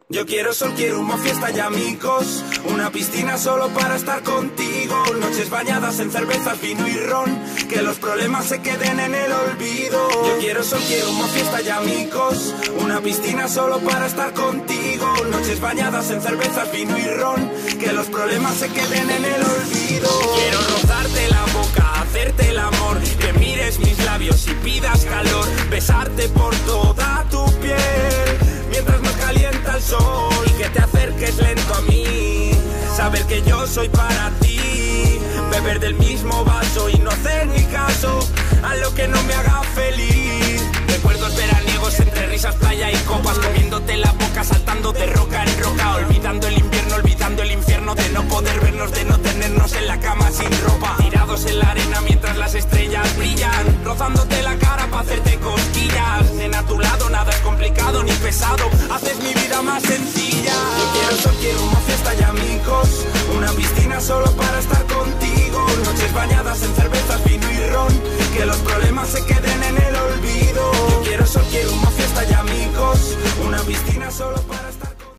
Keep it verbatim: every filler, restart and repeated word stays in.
Yo quiero sol, quiero una fiesta y amigos, una piscina solo para estar contigo, noches bañadas en cervezas, vino y ron, que los problemas se queden en el olvido. Yo quiero sol, quiero una fiesta y amigos, una piscina solo para estar contigo, noches bañadas en cervezas, vino y ron, que los problemas se queden en el olvido. Quiero rozarte la boca, hacerte el amor, que mires mis labios y pidas calor, besarte por toda tu piel mientras nos calienta el sol, y que te acerques lento a mí, saber que yo soy para ti, beber del mismo vaso y no hacer ni caso a lo que no me haga feliz. Recuerdos veraniegos entre risas, playa y copas, comiéndote la boca, saltando de roca en roca, olvidando el invierno, olvidando el infierno de no poder vernos, de no tenernos en la cama sin ropa, tirados en la arena mientras las estrellas brillan, rozándote la cara para hacerte cosquillas. En a tu lado nada es complicado ni pesado, haces mi vida más sencilla. Yo quiero sol, quiero una fiesta y amigos, una piscina solo para estar contigo, noches bañadas en cervezas, vino y ron, que los problemas se queden